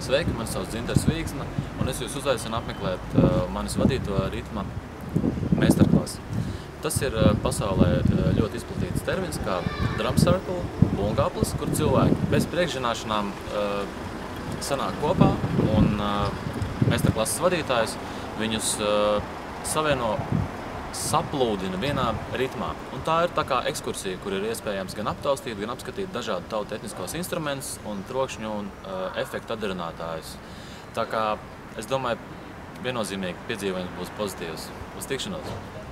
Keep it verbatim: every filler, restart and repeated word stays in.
Sveiki, mani sauc Dzintars Vīgsna, un es jūs uzaicinu apmeklēt uh, manis vadīto ritma meistarklasi. Tas ir uh, pasaulē uh, ļoti izplatīts termins kā drum circle, bungaplis, kur cilvēki bez priekšzināšanām uh, sanāk kopā, un uh, meistarklases vadītājs viņus uh, savieno, saplūdina vienā ritmā. Un tā ir tā kā ekskursija, kur ir iespējams gan aptaustīt, gan apskatīt dažādu tautu etniskos instrumentus un trokšņu un uh, efektu atdarinātājus. Tā kā, es domāju, viennozīmīgi piedzīvojums būs pozitīvs. Uz tikšanos!